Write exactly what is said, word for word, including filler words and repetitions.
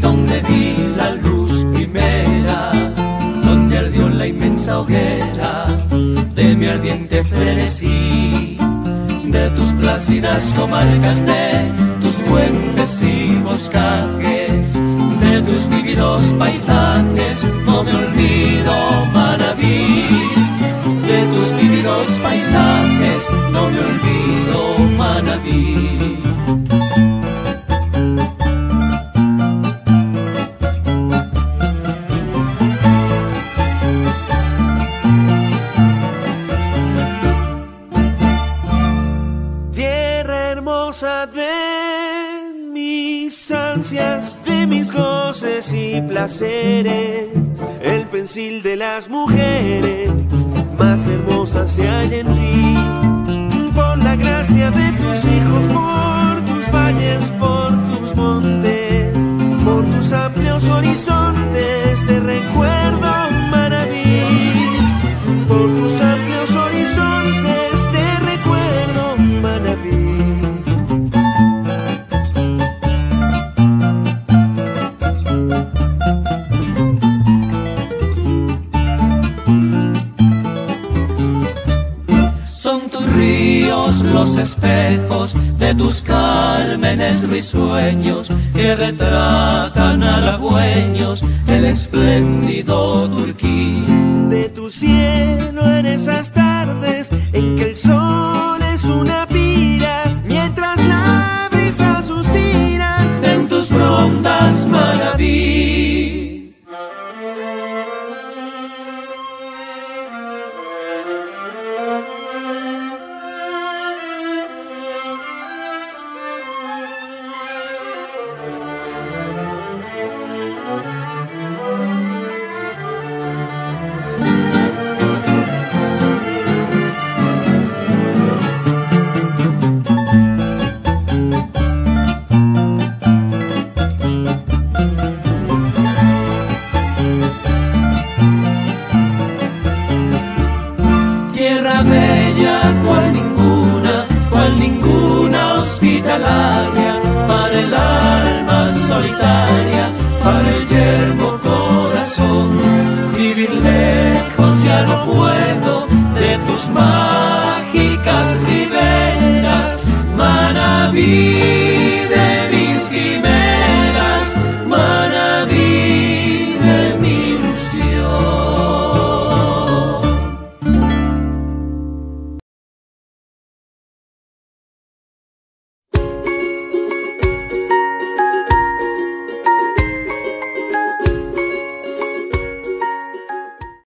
donde vi la luz primera, donde ardió la inmensa hoguera de mi ardiente frenesí, de tus plácidas comarcas, de tus puentes y boscajes, de tus vívidos paisajes, no me olvido, Manabí. De tus vívidos paisajes, no me olvido, Manabí. Tierra hermosa de mis ansias, de mis goces y placeres, el pensil de las mujeres más hermosa se halla en ti. Por la gracia de tus hijos, por tus valles, por tus montes, por tus amplios horizontes, te recuerdo, Manabí. Por tus amplios horizontes, te recuerdo, Manabí. Son tus ríos los espejos de tus cármenes risueños que retratan halagüeños el espléndido Turquí. De tu cielo en esas tardes en que el sol es una pira, mientras la brisa suspira en tus frondas, Manabí. Tierra bella, cual ninguna, cual ninguna hospitalaria, para el alma solitaria, para el yermo corazón. Vivir lejos ya no puedo de tus mágicas riberas, Manabí.